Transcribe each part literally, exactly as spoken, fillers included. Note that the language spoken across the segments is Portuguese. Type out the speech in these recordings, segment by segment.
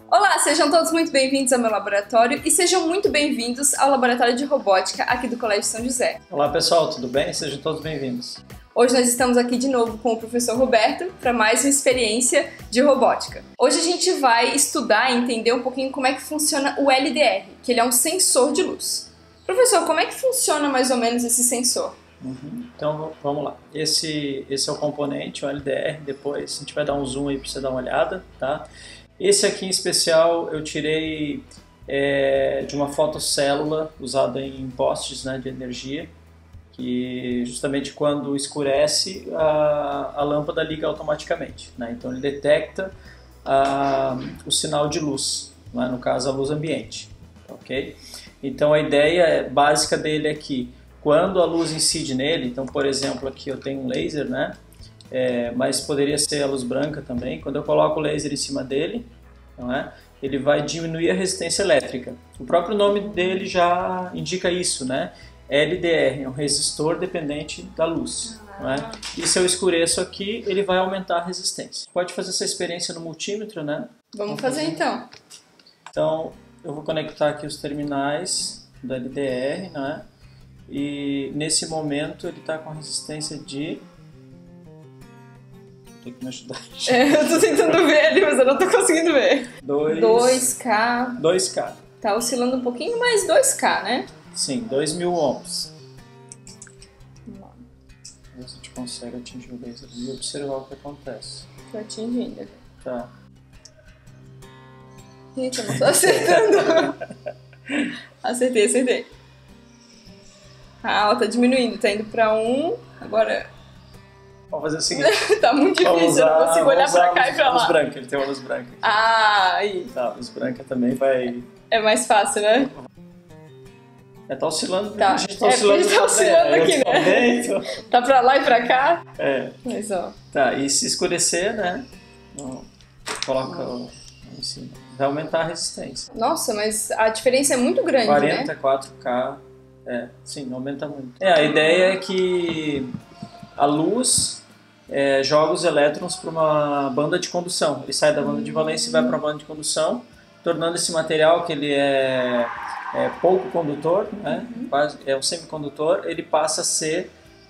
Olá, sejam todos muito bem-vindos ao meu laboratório e sejam muito bem-vindos ao Laboratório de Robótica aqui do Colégio São José. Olá pessoal, tudo bem? Sejam todos bem-vindos. Hoje nós estamos aqui de novo com o professor Roberto para mais uma experiência de robótica. Hoje a gente vai estudar e entender um pouquinho como é que funciona o L D R, que ele é um sensor de luz. Professor, como é que funciona mais ou menos esse sensor? Uhum. Então vamos lá, esse, esse é o componente, o L D R, depois a gente vai dar um zoom aí para você dar uma olhada, tá? Esse aqui em especial eu tirei é, de uma fotocélula usada em postes, né, de energia, que justamente quando escurece a, a lâmpada liga automaticamente, né? Então ele detecta a, o sinal de luz, né? No caso a luz ambiente, ok? Então a ideia básica dele é que quando a luz incide nele, então por exemplo aqui eu tenho um laser, né? É, mas poderia ser a luz branca também. Quando eu coloco o laser em cima dele, não é? Ele vai diminuir a resistência elétrica. O próprio nome dele já indica isso, né? L D R, é um resistor dependente da luz. Não é? E se eu escureço aqui, ele vai aumentar a resistência. Pode fazer essa experiência no multímetro, né? Vamos fazer então. Então, eu vou conectar aqui os terminais do L D R, né? E nesse momento ele está com a resistência de... Tem que me ajudar. É, eu tô tentando ver ali, mas eu não tô conseguindo ver. dois K. dois K. Tá oscilando um pouquinho, mas dois K, né? Sim, dois mil ohms. Vamos lá. A gente consegue atingir o laser e observar o que acontece. Tô atingindo. Tá. Gente, eu não tô acertando. Acertei, acertei. Ah, ela tá diminuindo, tá indo pra um. Agora... Vamos fazer o seguinte. Tá muito difícil, usar, eu não consigo olhar pra cá luz, e pra lá. Luz branca, ele tem uma luz branca. Ah, aí. Tá, luz branca também vai... É mais fácil, né? É, tá oscilando, tá. A gente tá é, oscilando, a gente tá oscilando aqui, né? Dentro. Tá pra lá e pra cá? É. Mas, ó. Tá, e se escurecer, né? Coloca ah. em cima. Vai aumentar a resistência. Nossa, mas a diferença é muito grande, quarenta, né? quatro K. É, sim, não aumenta muito. É, a ideia é que a luz... É, joga os elétrons para uma banda de condução. Ele sai da banda de valência e vai para a banda de condução, tornando esse material que ele é, é pouco condutor, né? Uhum. Quase, é um semicondutor, ele passa a ser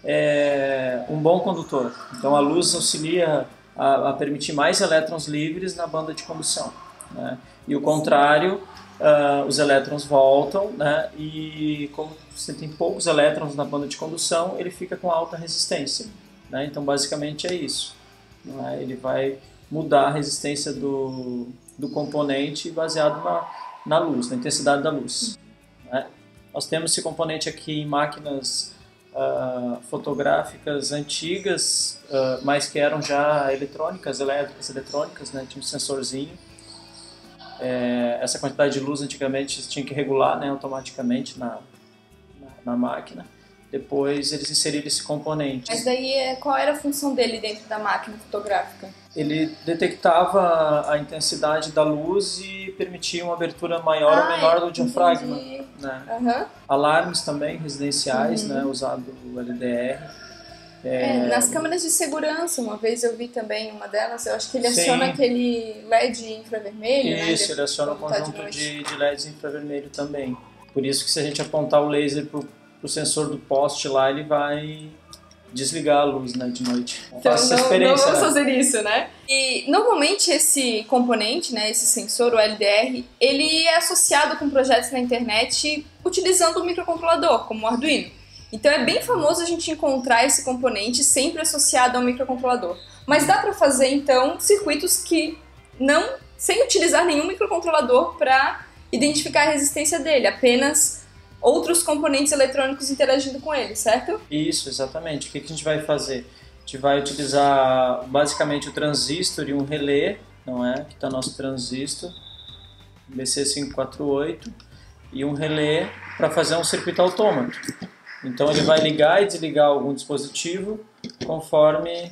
é, um bom condutor. Então a luz auxilia a, a permitir mais elétrons livres na banda de condução, né? E o contrário, uh, os elétrons voltam, né? E como você tem poucos elétrons na banda de condução, ele fica com alta resistência. Né? Então, basicamente é isso. Né? Ele vai mudar a resistência do, do componente baseado na, na luz, na intensidade da luz. Né? Nós temos esse componente aqui em máquinas uh, fotográficas antigas, uh, mas que eram já eletrônicas, elétricas, eletrônicas, né? Tinha um sensorzinho. É, essa quantidade de luz antigamente tinha que regular, né, automaticamente na, na, na máquina. Depois eles inseriram esse componente. Mas daí qual era a função dele dentro da máquina fotográfica? Ele detectava a intensidade da luz e permitia uma abertura maior ah, ou menor do diafragma. Entendi. Né? Uhum. Alarmes também residenciais, uhum. né, usado o L D R. É... É, nas câmeras de segurança, uma vez eu vi também uma delas, eu acho que ele Sim. aciona aquele L E D infravermelho. Isso, né, ele aciona um conjunto de, de L E Ds infravermelho também. Por isso que se a gente apontar o laser para o sensor do poste lá, ele vai desligar a luz, né, de noite. Então Faça não, experiência, não vamos né? fazer isso, né? E normalmente esse componente, né, esse sensor, o L D R, ele é associado com projetos na internet utilizando um microcontrolador, como o Arduino. Então é bem famoso a gente encontrar esse componente sempre associado a um microcontrolador. Mas dá para fazer então circuitos que não, sem utilizar nenhum microcontrolador para identificar a resistência dele, apenas outros componentes eletrônicos interagindo com ele, certo? Isso, exatamente. O que a gente vai fazer? A gente vai utilizar basicamente o transistor e um relé, não é? Aqui está nosso transistor, B C quinhentos e quarenta e oito, e um relé para fazer um circuito autômato. Então ele vai ligar e desligar algum dispositivo conforme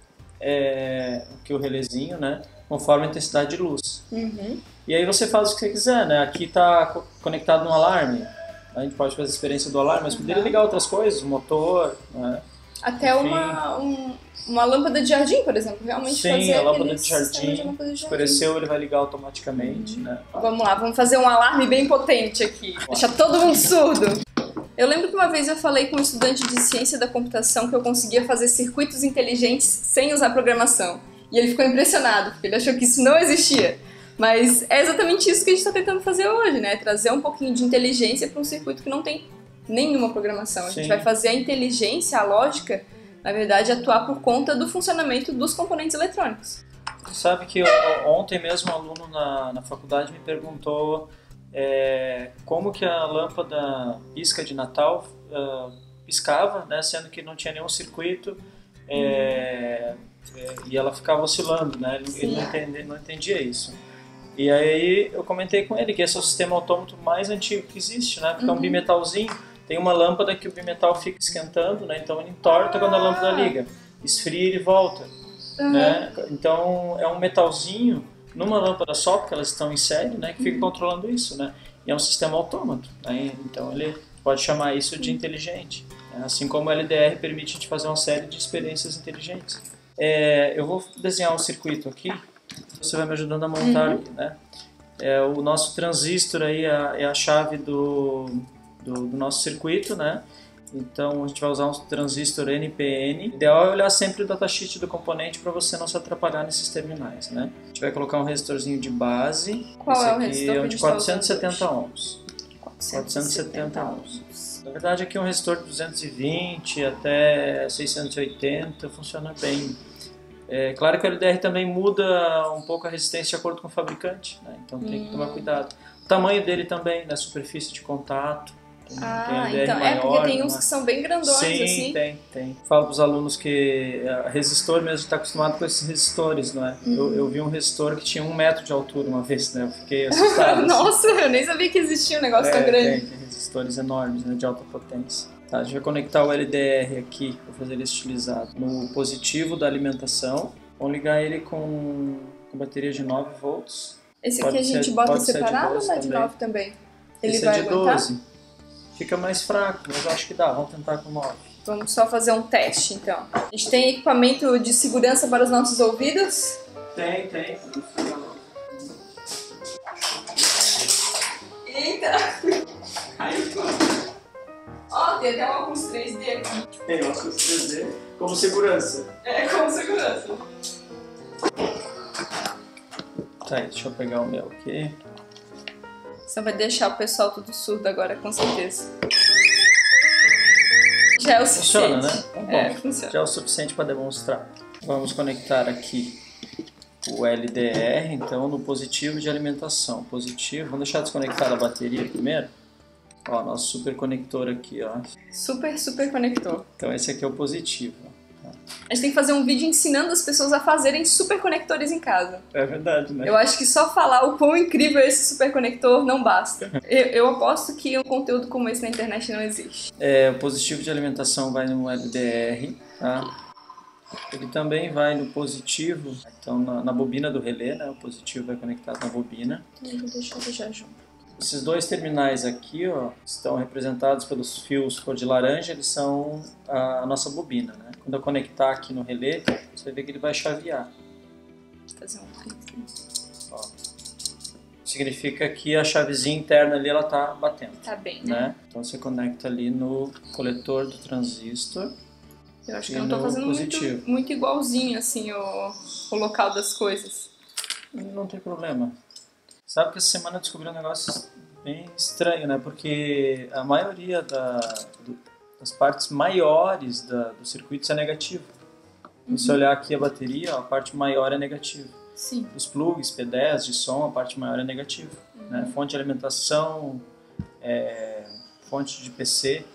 é, que o relézinho, né? Conforme a intensidade de luz. Uhum. E aí você faz o que você quiser, né? Aqui está conectado no alarme. A gente pode fazer a experiência do alarme, mas poderia ligar outras coisas, o motor, né? Até uma, um, uma lâmpada de jardim, por exemplo, realmente Sim, fazer a lâmpada aquele de jardim, sistema de lâmpada de jardim. escureceu, ele vai ligar automaticamente, né? Vamos lá, vamos fazer um alarme bem potente aqui. Deixar todo mundo surdo. Eu lembro que uma vez eu falei com um estudante de ciência da computação que eu conseguia fazer circuitos inteligentes sem usar programação. E ele ficou impressionado, porque ele achou que isso não existia. Mas é exatamente isso que a gente está tentando fazer hoje, né? Trazer um pouquinho de inteligência para um circuito que não tem nenhuma programação. A gente Sim. vai fazer a inteligência, a lógica, na verdade, atuar por conta do funcionamento dos componentes eletrônicos. Sabe que eu, ontem mesmo um aluno na, na faculdade me perguntou é, como que a lâmpada pisca de Natal uh, piscava, né, sendo que não tinha nenhum circuito é, hum. é, e ela ficava oscilando, né? Ele, ele não, entendia, não entendia isso. E aí eu comentei com ele que esse é o sistema autômato mais antigo que existe, né? Porque uhum. é um bimetalzinho, tem uma lâmpada que o bimetal fica esquentando, né? Então ele entorta ah. quando a lâmpada liga, esfria e ele volta. Uhum. Né? Então é um metalzinho numa lâmpada só, porque elas estão em série, né? Que fica uhum. controlando isso, né? E é um sistema autômato, né? Então ele pode chamar isso de inteligente. Né? Assim como o L D R permite a gente fazer uma série de experiências inteligentes. É, eu vou desenhar um circuito aqui. Você vai me ajudando a montar, uhum. né? É, o nosso transistor aí é, é a chave do, do, do nosso circuito, né? Então a gente vai usar um transistor N P N. O ideal é olhar sempre o datasheet do componente para você não se atrapalhar nesses terminais, né? A gente vai colocar um resistorzinho de base. Qual Esse é o aqui resistor? É um de quatrocentos e setenta tá ohms. quatrocentos e setenta ohms. Na verdade aqui é um resistor de duzentos e vinte até seiscentos e oitenta, funciona bem. É claro que o L D R também muda um pouco a resistência de acordo com o fabricante, né? Então tem que tomar cuidado. O tamanho dele também, na superfície de contato. Tem, ah, tem L D R então maior, é porque tem uns né? que são bem grandões, Sim, assim. tem, tem. Falo para os alunos que resistor mesmo está acostumado com esses resistores, não é? Uhum. Eu, eu vi um resistor que tinha um metro de altura uma vez, né? Eu fiquei assustado. Nossa, assim. Eu nem sabia que existia um negócio é, tão grande. Tem, tem resistores enormes, né? De alta potência. Tá, a gente vai conectar o L D R aqui, para fazer ele estilizado, no positivo da alimentação. Vamos ligar ele com, com bateria de nove volts. Esse pode aqui a gente ser, bota separado ou não é de também. nove também? Ele Esse vai é de aguentar? doze. Fica mais fraco, mas eu acho que dá. Vamos tentar com nove. Vamos só fazer um teste, então. A gente tem equipamento de segurança para os nossos ouvidos? Tem, tem. Eita! Ó, oh, tem até um óculos três D aqui. Tem um óculos três D como segurança. É, como segurança. Tá aí, deixa eu pegar o meu aqui. Você vai deixar o pessoal tudo surdo agora, com certeza. Já é o suficiente. Funciona, né? Então, bom, é, funciona. Já é o suficiente para demonstrar. Vamos conectar aqui o L D R, então, no positivo de alimentação. Positivo, vamos deixar desconectada a bateria primeiro. Ó, nosso super conector aqui, ó. Super, super conector. Então esse aqui é o positivo. Tá? A gente tem que fazer um vídeo ensinando as pessoas a fazerem super conectores em casa. É verdade, né? Eu acho que só falar o quão incrível é esse super conector não basta. eu, eu aposto que um conteúdo como esse na internet não existe. É, o positivo de alimentação vai no L D R, tá? Ele também vai no positivo, então na, na bobina do relé, né? O positivo vai conectado na bobina. Eu vou deixar ele já junto. Esses dois terminais aqui, ó, estão representados pelos fios cor de laranja, eles são a nossa bobina, né? Quando eu conectar aqui no relé, você vai ver que ele vai chavear. Vou fazer um clique. Ó. Significa que a chavezinha interna ali, ela tá batendo. Tá bem, né? né? Então você conecta ali no coletor do transistor. Eu acho que eu não tô fazendo muito, muito igualzinho, assim, o, o local das coisas. Não tem problema. Sabe que essa semana eu descobri um negócio bem estranho, né? Porque a maioria da, do, das partes maiores da, do circuito é negativa. Uhum. Se olhar aqui a bateria, ó, a parte maior é negativa. Sim. Os plugs, P dez de som, a parte maior é negativa. Uhum. Né? Fonte de alimentação, é, fonte de P C.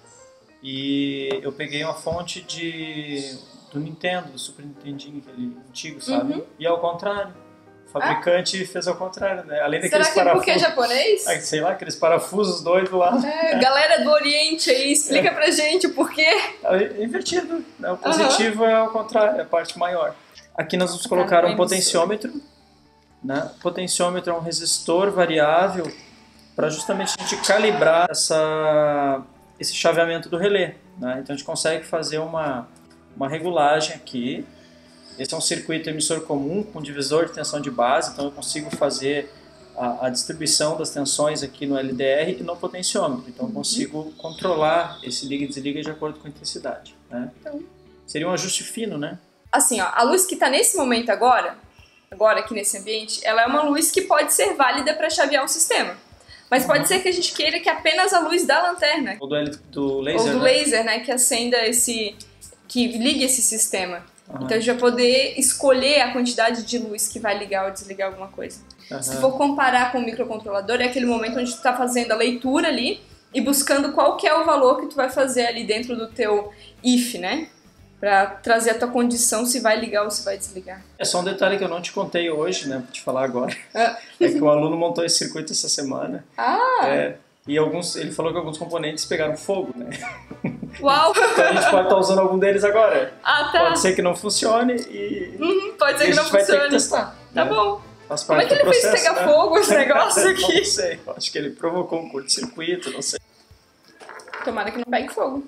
E eu peguei uma fonte de, do Nintendo, do Super Nintendinho, aquele antigo, sabe? Uhum. E ao contrário. O fabricante ah. fez ao contrário, né? Além daqueles Será que é porque é japonês? Ah, sei lá, aqueles parafusos doidos lá. É, galera do Oriente aí, explica é. pra gente o porquê. É invertido, né? O positivo uhum. é ao contrário, é a parte maior. Aqui nós vamos colocar ah, um potenciômetro. Né? O potenciômetro é um resistor variável para justamente a gente calibrar essa, esse chaveamento do relé. Né? Então a gente consegue fazer uma, uma regulagem aqui. Esse é um circuito emissor comum com divisor de tensão de base, então eu consigo fazer a, a distribuição das tensões aqui no L D R e no potenciômetro. Então eu consigo controlar esse liga e desliga de acordo com a intensidade, né? Então, seria um ajuste fino, né? Assim, ó, a luz que está nesse momento agora, agora aqui nesse ambiente, ela é uma luz que pode ser válida para chavear um sistema. Mas pode uhum. ser que a gente queira que apenas a luz da lanterna, ou do, do laser, ou do né? laser, né, que acenda esse, que ligue esse sistema. Uhum. Então a gente vai poder escolher a quantidade de luz que vai ligar ou desligar alguma coisa. Uhum. Se for comparar com o microcontrolador, é aquele momento onde tu está fazendo a leitura ali e buscando qual que é o valor que tu vai fazer ali dentro do teu if, né? Pra trazer a tua condição se vai ligar ou se vai desligar. É só um detalhe que eu não te contei hoje, né? Vou te falar agora. Ah. É que o aluno montou esse circuito essa semana. Ah! É, e alguns, ele falou que alguns componentes pegaram fogo, né? Uau! Então a gente pode estar usando algum deles agora. Ah, tá. Pode ser que não funcione e, uhum, pode ser e que não a gente vai funcione. ter que testar. Tá né? bom. Faz Como é que ele processo, fez pegar né? fogo esse negócio aqui? Não sei, acho que ele provocou um curto-circuito, não sei. Tomara que não pegue fogo.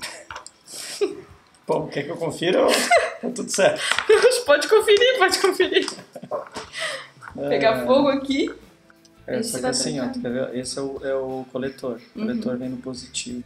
Bom, quer que eu confira ou tá tudo certo? Pode conferir, pode conferir. Pegar é... fogo aqui. É, só que assim, ó, quer ver? Esse é o, é o coletor. O uhum. coletor vem no positivo.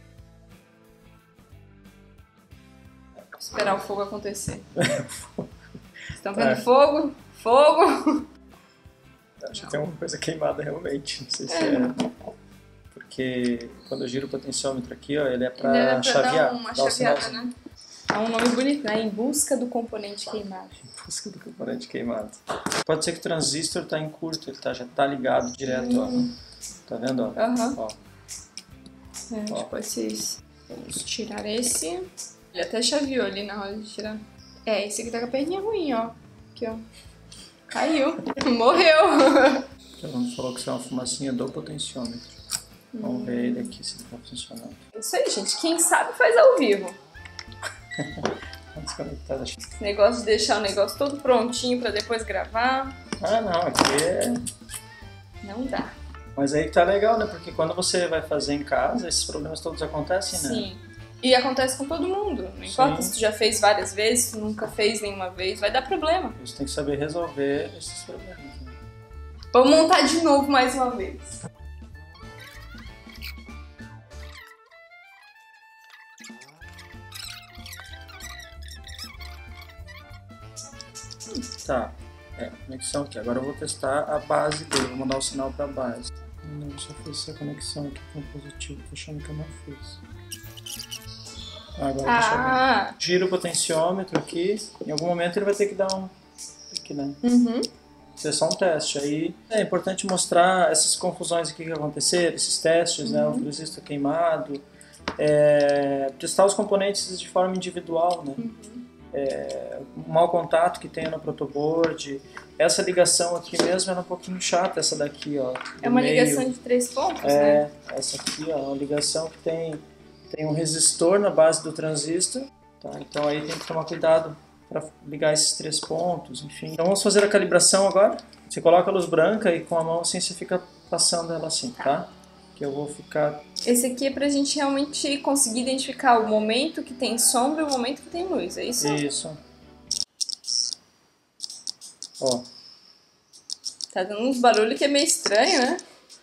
Esperar o fogo acontecer. Estão vendo é. fogo? Fogo! Acho que tem uma coisa queimada realmente. Não sei se é. é. Porque quando eu giro o potenciômetro aqui, ó, ele é pra, ele é pra chavear. Dar uma dar chaveada, né? É um nome bonito, né? Em busca do componente queimado. Em busca do componente queimado. Pode ser que o transistor tá em curto, ele tá, já tá ligado direto, hum. ó. Tá vendo, ó? Aham. Ó. É, acho que pode ser isso. Vamos tirar esse. Ele até chaveou ali na hora de tirar. É, esse aqui tá com a perninha ruim, ó. Aqui, ó. Caiu. Morreu. Então, falou que isso é uma fumacinha do potenciômetro. Vamos hum. ver ele aqui se ele tá funcionando. Isso aí, gente. Quem sabe faz ao vivo. Desconectado. Esse negócio de deixar o negócio todo prontinho pra depois gravar. Ah, não. Aqui é... Não dá. Mas aí que tá legal, né? Porque quando você vai fazer em casa, esses problemas todos acontecem, né? Sim. E acontece com todo mundo. Não importa Sim. se tu já fez várias vezes, se tu nunca fez nenhuma vez, vai dar problema. Você tem que saber resolver esses problemas. Né? Vamos montar de novo mais uma vez. Tá, é, conexão aqui. Agora eu vou testar a base dele, vou mandar o sinal pra base. Não, eu só fiz essa conexão aqui com o positivo, tô achando que eu não fiz. Agora ah. deixa eu Giro o potenciômetro aqui, em algum momento ele vai ter que dar um... Aqui, né? Uhum. Isso é só um teste. Aí é importante mostrar essas confusões aqui que aconteceram, esses testes, uhum. né? O transistor queimado, é, testar os componentes de forma individual, né? Uhum. É, o mau contato que tem no protoboard. Essa ligação aqui mesmo é um pouquinho chata, essa daqui, ó. É uma meio. ligação de três pontos, é, né? Essa aqui, ó, uma ligação que tem, tem um resistor na base do transistor, tá? Então aí tem que tomar cuidado para ligar esses três pontos, enfim. Então vamos fazer a calibração agora. Você coloca a luz branca e com a mão assim você fica passando ela assim, tá? Que eu vou ficar... Esse aqui é pra gente realmente conseguir identificar o momento que tem sombra e o momento que tem luz, é isso? Isso. Ó. Tá dando uns barulhos que é meio estranho, né?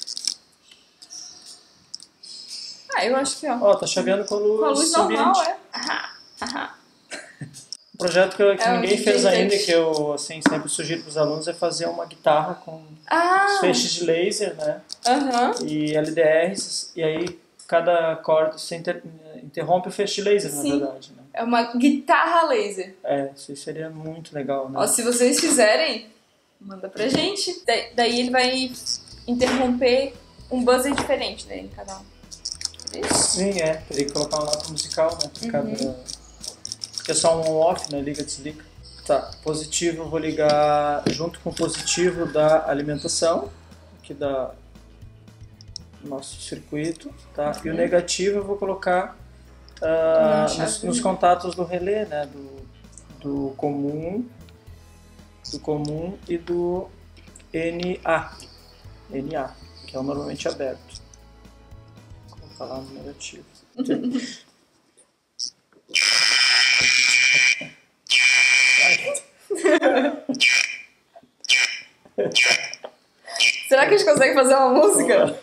Ah, eu acho que, ó. Ó, tá chaveando com a luz, com a luz normal, é. Aham, aham. Um projeto que, que é ninguém fez ainda e que eu assim, sempre sugiro para os alunos é fazer uma guitarra com ah. os feixes de laser, né? Uhum. E L D Rs, e aí cada acorde você inter, interrompe o feixe de laser, Sim. na verdade. Né? É uma guitarra laser. É, isso seria muito legal, né? Ó, se vocês fizerem, manda pra gente. Da, daí ele vai interromper um buzzer diferente, né, em cada um. É Sim, é. Teria que colocar uma nota musical, né? Pra uhum. cada... É só um on-off, né? Liga, desliga. Tá, positivo eu vou ligar junto com o positivo da alimentação, aqui da nosso circuito, tá? Uhum. E o negativo eu vou colocar uh, nos, nos contatos do relé, né? Do, do comum, do comum e do N A, N A, que é o normalmente aberto. Vou falar no negativo. Será que a gente consegue fazer uma música?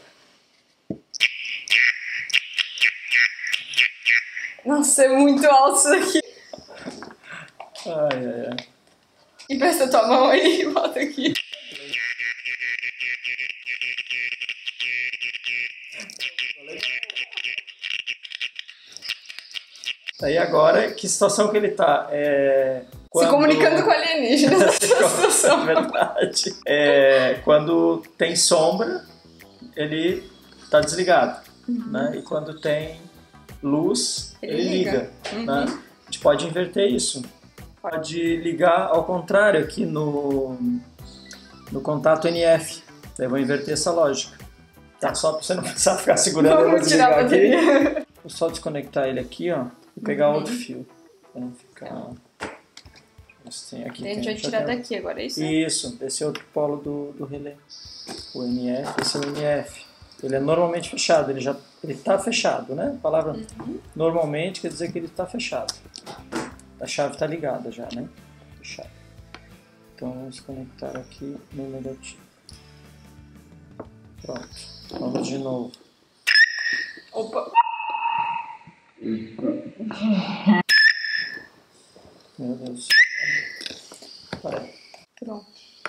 Nossa, é muito alto isso aqui. Ai, ai, ai. Empresta tua mão aí e bota aqui. Aí agora, que situação que ele tá? É, quando... Se comunicando com alienígenas nessa situação. Verdade. É, quando tem sombra, ele tá desligado. Uhum. Né? E quando tem luz, ele, ele liga. liga uhum. Né? A gente pode inverter isso. Pode ligar ao contrário aqui no, no contato N F. Daí eu vou inverter essa lógica. Tá, só para você não precisar ficar segurando, eu vou desligar aqui. Vou só desconectar ele aqui, ó, e pegar uhum. outro fio. Pra não ficar... Assim, aqui a gente vai tirar daqui agora, é isso? Isso, esse é outro polo do, do relé. O N F, esse é o N F. Ele é normalmente fechado, ele já ele tá fechado, né? A palavra uhum. normalmente quer dizer que ele está fechado. A chave está ligada já, né? Fechado. Então vamos conectar aqui no negativo. Pronto. Vamos de novo. Opa! Meu Deus. Vai. Pronto.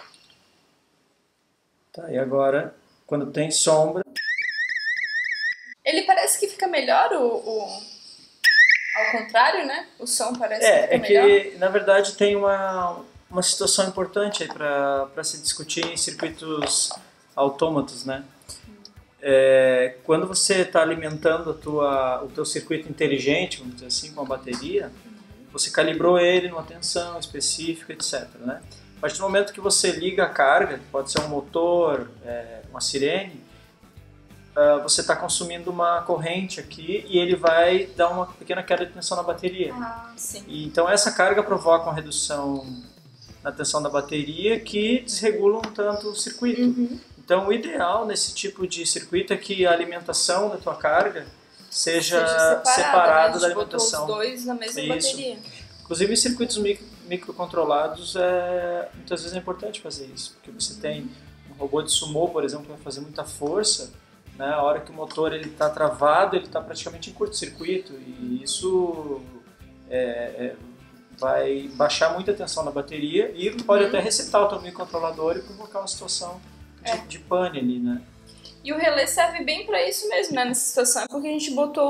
Tá, e agora, quando tem sombra... Ele parece que fica melhor o... o... Ao contrário, né? O som parece é, que fica É, melhor. que na verdade tem uma, uma situação importante aí para se discutir em circuitos autômatos, né? É, quando você está alimentando a tua, o teu circuito inteligente, vamos dizer assim, com a bateria, você calibrou ele numa tensão específica, etcétera. Né? A partir do momento que você liga a carga, pode ser um motor, é, uma sirene, uh, você está consumindo uma corrente aqui e ele vai dar uma pequena queda de tensão na bateria. Ah, sim. E, então essa carga provoca uma redução na tensão da bateria que desregula um tanto o circuito. Uhum. Então o ideal nesse tipo de circuito é que a alimentação da tua carga seja, seja separada, separada né? da alimentação. Botou os dois na mesma Isso. bateria. Inclusive em circuitos micro, microcontrolados, é, muitas vezes é importante fazer isso, porque você tem um robô de sumô, por exemplo, que vai fazer muita força, né? A hora que o motor está travado, ele está praticamente em curto-circuito, e isso é, é, vai baixar muita tensão na bateria e pode uhum. até resetar o teu microcontrolador e provocar uma situação de, é. de pane ali, né? E o relé serve bem para isso mesmo, né? Nessa situação, porque a gente botou...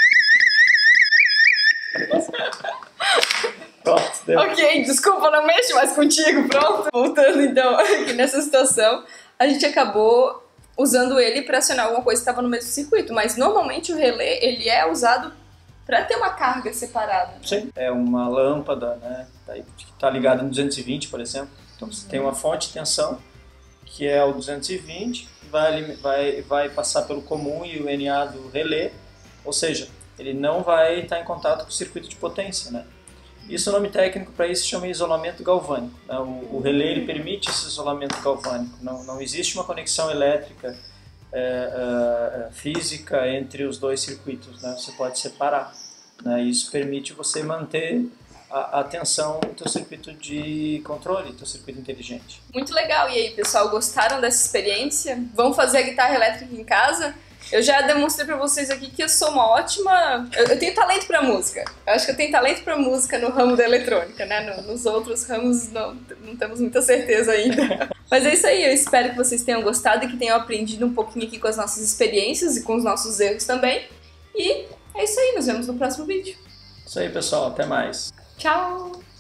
Pronto, deu. Ok, desculpa, não mexo mais contigo, pronto. Voltando então, aqui nessa situação, a gente acabou usando ele para acionar alguma coisa que estava no mesmo circuito, mas normalmente o relé, ele é usado para ter uma carga separada. Né? Sim, é uma lâmpada, né, que está ligada no duzentos e vinte, por exemplo. Então você uhum. tem uma fonte de tensão, que é o duzentos e vinte, vai, vai, vai passar pelo comum e o N A do relé, ou seja, ele não vai estar em contato com o circuito de potência, né? Isso, o nome técnico para isso se chama isolamento galvânico. Né? O, o relé ele permite esse isolamento galvânico. Não, não existe uma conexão elétrica é, é, física entre os dois circuitos. Né? Você pode separar. Né? Isso permite você manter a, a tensão do teu circuito de controle, do teu circuito inteligente. Muito legal. E aí, pessoal, gostaram dessa experiência? Vão fazer a guitarra elétrica em casa? Eu já demonstrei pra vocês aqui que eu sou uma ótima... Eu, eu tenho talento pra música. Eu acho que eu tenho talento pra música no ramo da eletrônica, né? No, nos outros ramos não, não temos muita certeza ainda. Mas é isso aí, eu espero que vocês tenham gostado e que tenham aprendido um pouquinho aqui com as nossas experiências e com os nossos erros também. E é isso aí, nos vemos no próximo vídeo. Isso aí, pessoal. Até mais. Tchau!